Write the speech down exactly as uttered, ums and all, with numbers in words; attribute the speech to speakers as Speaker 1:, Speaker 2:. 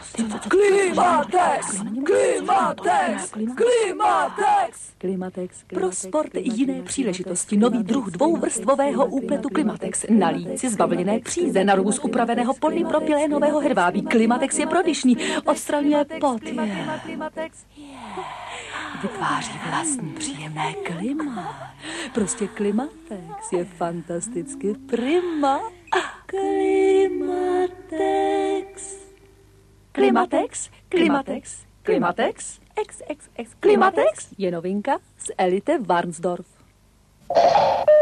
Speaker 1: Klimatex! Klimatex! Klimatex!
Speaker 2: Klimatex. Pro sport i jiné příležitosti nový druh dvouvrstvového úpletu Klimatex. Na líci z bavlněné příze, na rubu z upraveného polypropylénového hedvábí. Klimatex je prodyšný, odstraňuje pot. Vytváří vlastní příjemné klima. Prostě Klimatex je fantasticky prima. Klimatex. Klimatex, Klimatex, Klimatex, X X X. Klimatex je novinka z Elite Varnsdorf.